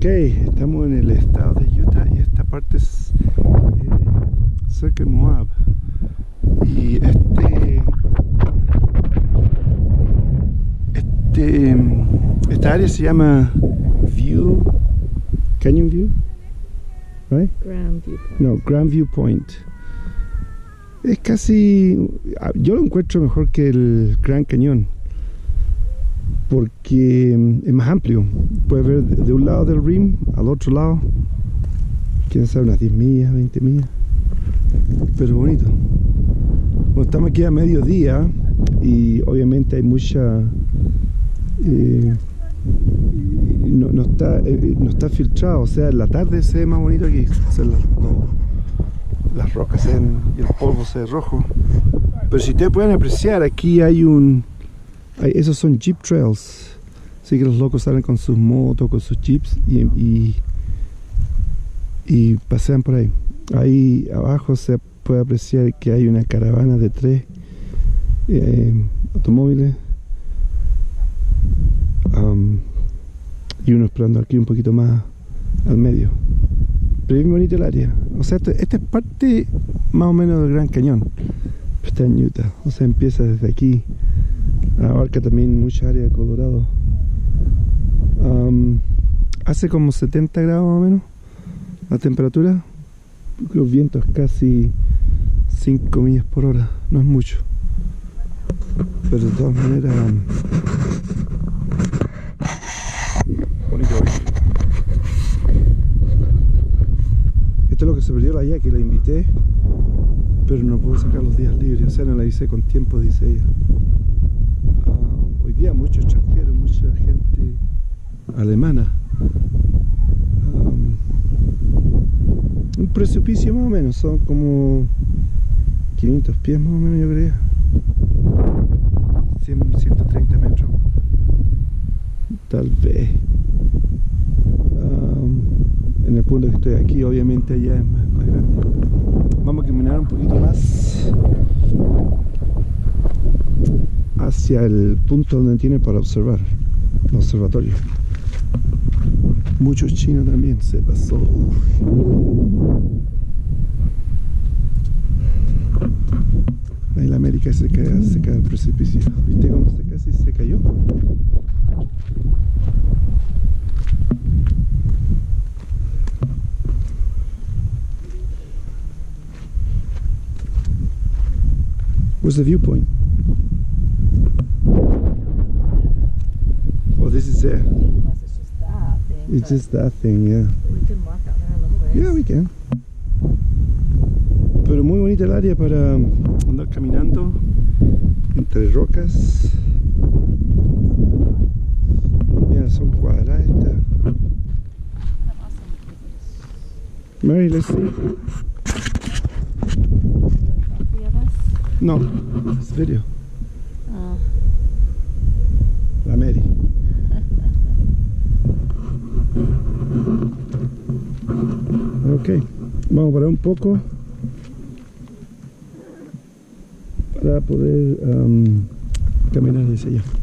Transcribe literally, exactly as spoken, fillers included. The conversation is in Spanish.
Ok, estamos en el estado de Utah y esta parte es eh, cerca de Moab. Y este, este, esta área se llama View, Canyon View, right? Grand View Point. No, Grand View Point. Es casi, yo lo encuentro mejor que el Grand Cañón, porque es más amplio. Puedes ver de un lado del rim al otro lado, quién sabe, unas diez millas, veinte millas, pero bonito. Bueno, estamos aquí a mediodía y obviamente hay mucha eh, no, no, está, eh, no está filtrado, o sea, en la tarde se ve más bonito aquí, o sea, la, no, las rocas se ven, y el polvo se ve rojo. Pero si ustedes pueden apreciar, aquí hay un hay, esos son jeep trails, así que los locos salen con sus motos, con sus jeeps y, y, y pasean por ahí. Ahí abajo se puede apreciar que hay una caravana de tres eh, automóviles um, y uno esperando aquí un poquito más al medio. Pero es muy bonito el área. O sea, esto, esta es parte más o menos del Gran Cañón. Está en Utah, o sea, empieza desde aquí, abarca también mucha área de Colorado. Um, hace como setenta grados más o menos la temperatura. Los vientos casi cinco millas por hora, no es mucho, pero de todas maneras bonito. Esto es lo que se perdió allá, que la invité, pero no puedo sacar los días libres, o sea, no la hice con tiempo, dice ella. Uh, hoy día muchos extranjeros, mucha gente alemana. Um, un precipicio más o menos, son como quinientos pies más o menos, yo creo, cien, ciento treinta metros tal vez. Um, en el punto que estoy aquí, obviamente allá es más, más grande. Vamos a caminar un poquito más hacia el punto donde tiene para observar el observatorio. Muchos chinos también, se pasó. Uf. Ahí la América se cae, se cae al precipicio. ¿Viste cómo se casi se cayó? Where's the viewpoint? Oh, this is it. Unless it's just that thing. It's just that thing, yeah. We can walk out there a little ways. Yeah, we can. Pero muy bonita el área para andar caminando entre rocas. Mira, son cuadradas estas. Mary, let's see. No, it's video. Oh. La Mary. Ok, vamos a parar un poco para poder um, caminar hacia allá.